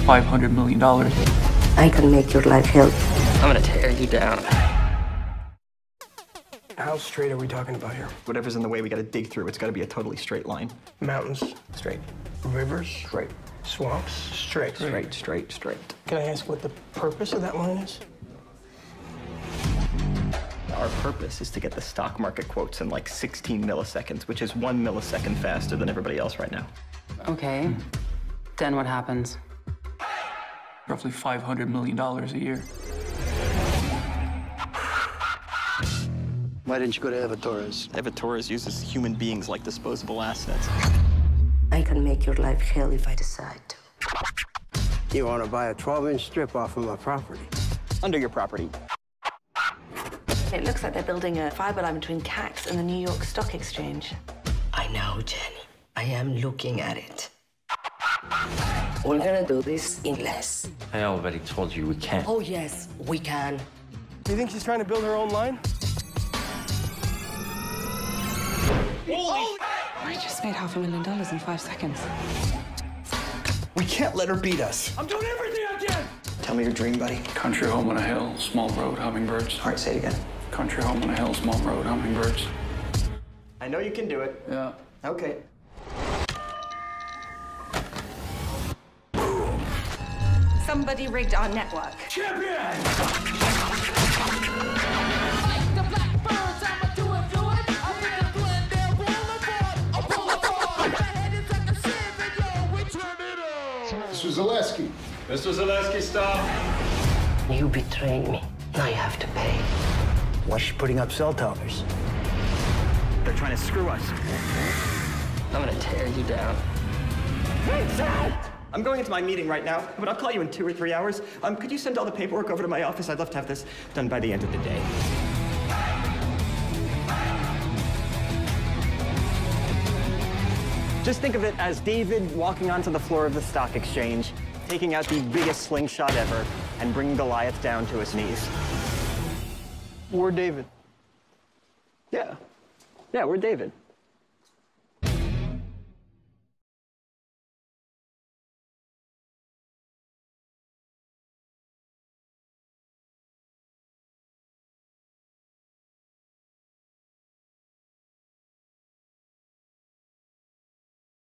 $500 million. I can make your life hell. I'm gonna tear you down. How straight are we talking about here? Whatever's in the way, we gotta dig through. It's gotta be a totally straight line. Mountains, Straight. rivers, Straight. swamps, straight. Straight, straight, straight. Can I ask what the purpose of that line is? Our purpose is to get the stock market quotes in like 16 milliseconds, which is 1 millisecond faster than everybody else right now. Okay. Then what happens? Roughly $500 million a year. Why didn't you go to Eva Torres? Eva Torres uses human beings like disposable assets. I can make your life hell if I decide to. You want to buy a 12-inch strip off of my property? Under your property. It looks like they're building a fiber line between CAX and the New York Stock Exchange. I know, Jenny. I am looking at it. We're gonna do this in less. I already told you we can't. Oh, yes, we can. Do you think she's trying to build her own line? I just made $500,000 in 5 seconds. We can't let her beat us. I'm doing everything I can! Tell me your dream, buddy. Country home on a hill, small road, hummingbirds. All right, say it again. Country home on a hill, small road, hummingbirds. I know you can do it. Yeah. Okay. Somebody rigged our network. Mr. Zaleski. Mr. Zaleski, stop. You betrayed me. Now you have to pay. Why's she putting up cell towers? They're trying to screw us. I'm gonna tear you down. I'm going into my meeting right now, but I'll call you in 2 or 3 hours. Could you send all the paperwork over to my office? I'd love to have this done by the end of the day. Just think of it as David walking onto the floor of the stock exchange, taking out the biggest slingshot ever, and bringing Goliath down to his knees. We're David. Yeah. Yeah, we're David.